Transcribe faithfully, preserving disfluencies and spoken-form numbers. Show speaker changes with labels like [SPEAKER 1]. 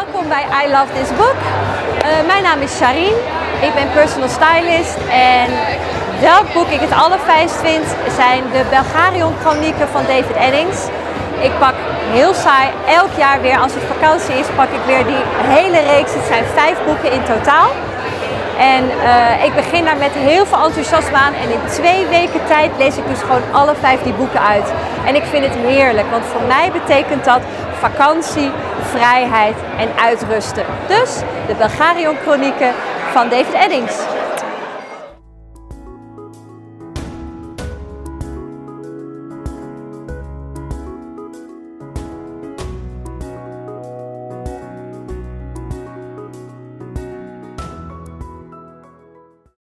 [SPEAKER 1] Welkom bij I Love This Book. Uh, mijn naam is Charine, ik ben personal stylist en welk boek ik het allerfijnst vind zijn de Belgarion Chronieken van David Eddings. Ik pak heel saai, elk jaar weer als het vakantie is, pak ik weer die hele reeks. Het zijn vijf boeken in totaal. En uh, ik begin daar met heel veel enthousiasme aan en in twee weken tijd lees ik dus gewoon alle vijf die boeken uit. En ik vind het heerlijk, want voor mij betekent dat vakantie, vrijheid en uitrusten. Dus de Belgarion Chronieken van David Eddings.